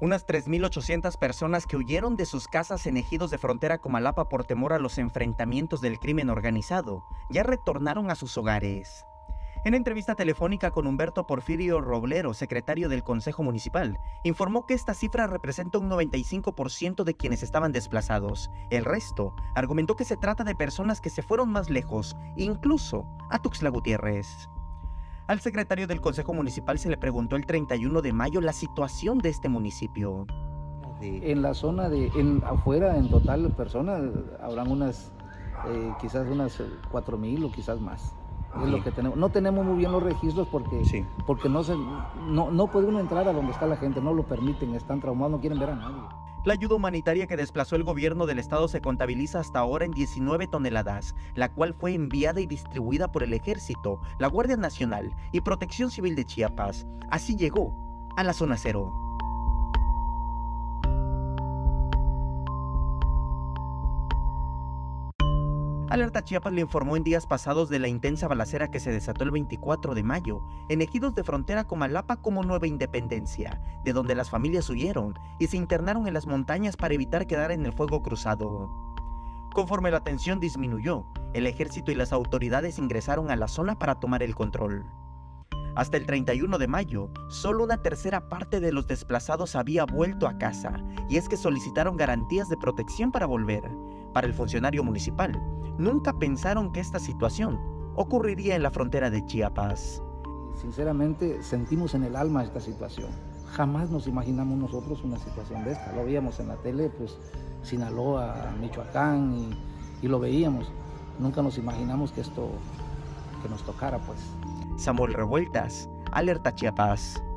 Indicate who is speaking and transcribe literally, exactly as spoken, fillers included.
Speaker 1: Unas tres mil ochocientas personas que huyeron de sus casas en ejidos de frontera Comalapa por temor a los enfrentamientos del crimen organizado ya retornaron a sus hogares. En entrevista telefónica con Humberto Porfirio Roblero, secretario del Consejo Municipal, informó que esta cifra representa un noventa y cinco por ciento de quienes estaban desplazados. El resto argumentó que se trata de personas que se fueron más lejos, incluso a Tuxtla Gutiérrez. Al secretario del Consejo Municipal se le preguntó el treinta y uno de mayo la situación de este municipio.
Speaker 2: En la zona de, en, afuera, en total personas, habrán unas, eh, quizás unas cuatro mil o quizás más. Es lo que tenemos. No tenemos muy bien los registros porque, sí. porque no, se, no, no puede uno entrar a donde está la gente, no lo permiten, están traumados, no quieren ver a nadie.
Speaker 1: La ayuda humanitaria que desplazó el gobierno del estado se contabiliza hasta ahora en diecinueve toneladas, la cual fue enviada y distribuida por el Ejército, la Guardia Nacional y Protección Civil de Chiapas. Así llegó a la zona cero. Alerta Chiapas le informó en días pasados de la intensa balacera que se desató el veinticuatro de mayo en ejidos de frontera Comalapa como Nueva Independencia, de donde las familias huyeron y se internaron en las montañas para evitar quedar en el fuego cruzado. Conforme la tensión disminuyó, el ejército y las autoridades ingresaron a la zona para tomar el control. Hasta el treinta y uno de mayo, solo una tercera parte de los desplazados había vuelto a casa, y es que solicitaron garantías de protección para volver. Para el funcionario municipal, nunca pensaron que esta situación ocurriría en la frontera de Chiapas.
Speaker 2: Sinceramente, sentimos en el alma esta situación. Jamás nos imaginamos nosotros una situación de esta. Lo veíamos en la tele, pues, Sinaloa, Michoacán, y, y lo veíamos. Nunca nos imaginamos que esto, que nos tocara, pues.
Speaker 1: Samuel Revueltas, Alerta Chiapas.